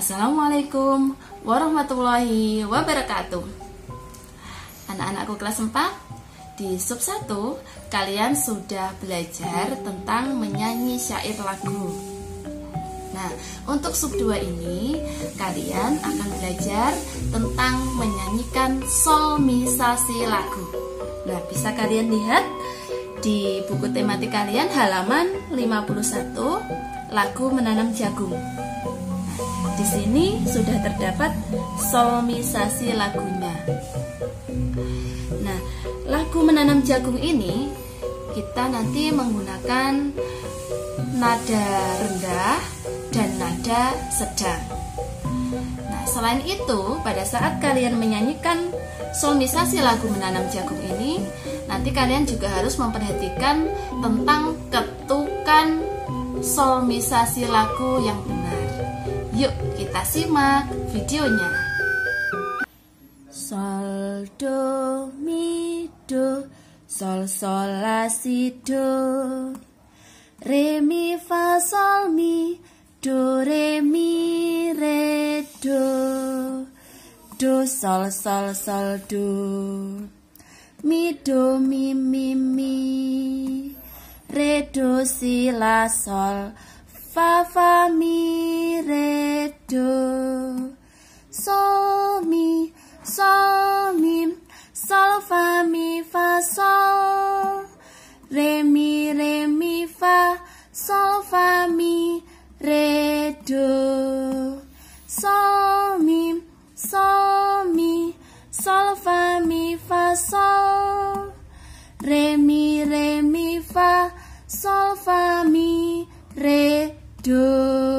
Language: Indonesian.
Assalamualaikum warahmatullahi wabarakatuh. Anak-anakku kelas 4, di sub 1 kalian sudah belajar tentang menyanyi syair lagu. Nah, untuk sub 2 ini kalian akan belajar tentang menyanyikan solmisasi lagu. Nah, bisa kalian lihat di buku tematik kalian halaman 51, lagu menanam jagung. Di sini sudah terdapat solmisasi lagunya. Nah, lagu menanam jagung ini kita nanti menggunakan nada rendah dan nada sedang. Nah, selain itu, pada saat kalian menyanyikan solmisasi lagu menanam jagung ini, nanti kalian juga harus memperhatikan tentang ketukan solmisasi lagu yang benar. Yuk kita simak videonya. Sol do mi do, sol sol la si do, re mi fa sol mi, do re mi re do sol sol sol do, mi do mi mi, re do si la sol, fa fa mi re do, sol mi sol fa mi fa sol, re mi fa sol fa mi re do, sol mi sol fa mi fa sol, re mi fa sol fa mi re do.